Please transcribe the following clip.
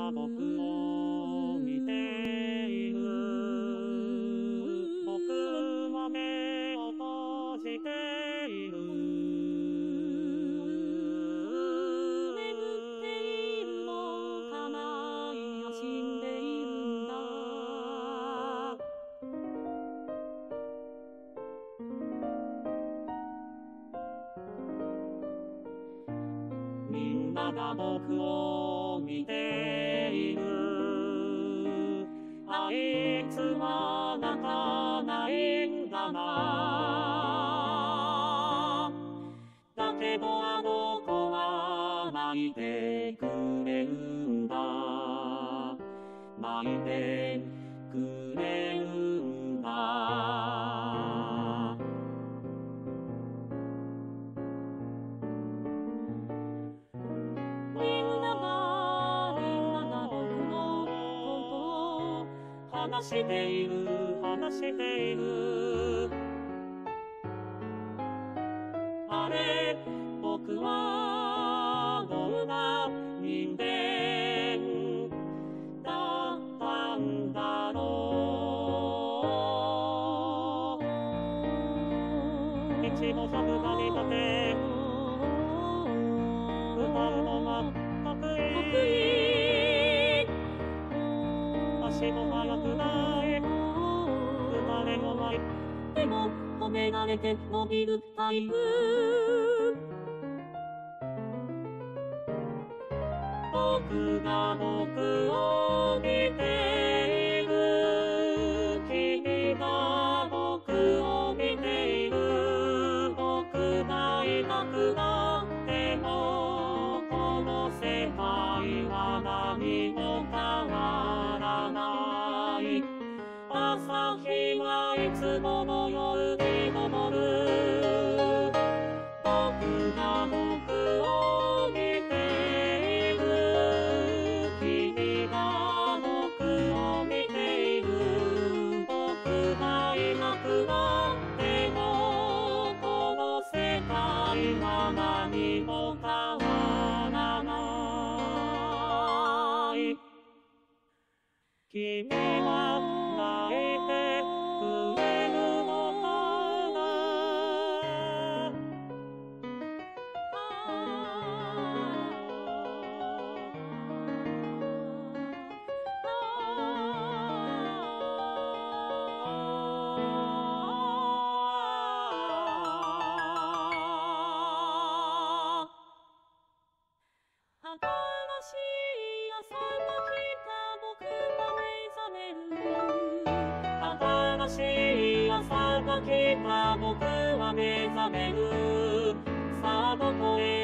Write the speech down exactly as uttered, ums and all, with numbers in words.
が僕を見ている。僕は目を閉じている。 眠っているのかないや死んでいるんだ。 みんなが僕を見ている。あいつは泣かないんだな。だけどあの子は泣いてくれるんだ。泣いてくれるんだ。 みんながみんなが僕のことを話している話している。あれ僕はどんな人間だったんだろう。一度寒がりだけ歌うのは得意。足も速くない打たれ弱い。 でも褒められて伸びるタイプ。 僕が僕を見ている。君が僕を見ている。僕がいなくなってもこの世界は何も変わらない。朝日はいつもの夜に昇る。僕が僕を見ている。君が僕を見ている。僕がいなくなってもこの世界は何も変わらない。君は泣いてくれるのかな。 新しい朝が来た僕は目覚める。 新しい朝が来た僕は目覚める。さあどこへ